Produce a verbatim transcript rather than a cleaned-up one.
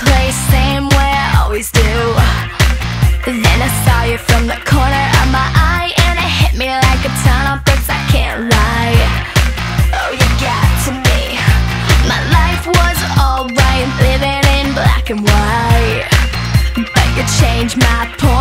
place, same way I always do. Then I saw you from the corner of my eye, and it hit me like a ton of bricks, I can't lie. Oh, you got to me. My life was alright, living in black and white, but you changed my point.